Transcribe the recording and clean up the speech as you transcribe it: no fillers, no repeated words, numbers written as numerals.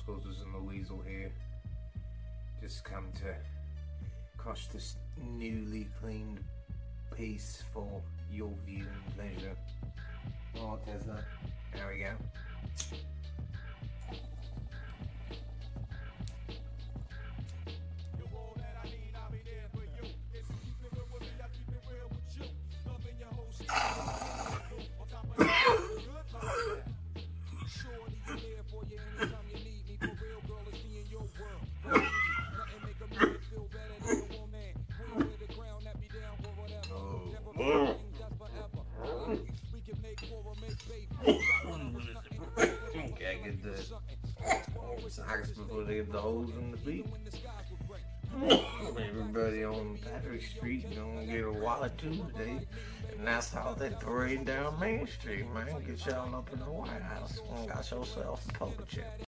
Buzzers and the Weasel here. Just come to crush this newly cleaned piece for your viewing pleasure. Oh, Tesla. There we go. Okay, I get the socks before they get the holes in the feet. Everybody on Patrick Street gonna get a wallet Tuesday, and that's how they parade down Main Street, man. Get y'all up in the White House. Got yourself a poker chip.